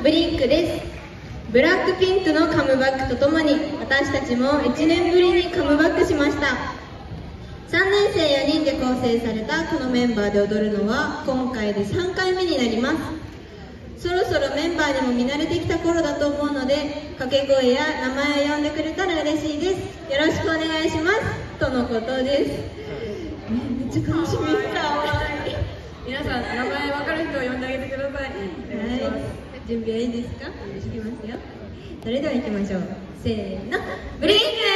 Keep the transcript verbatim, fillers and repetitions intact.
ブリンクです。ブラックピンクのカムバックとともに私たちもいちねんぶりにカムバックしました。さんねんせいよにんで構成されたこのメンバーで踊るのは今回でさんかいめになります。そろそろメンバーにも見慣れてきた頃だと思うので、掛け声や名前を呼んでくれたら嬉しいです。よろしくお願いしますとのことです。めっちゃ楽しみ。かわいい。 皆さん名前分かる人を呼んであげてください。 はい、準備はいいですか？いきますよ。それでは行きましょう。せーの、ブリンク。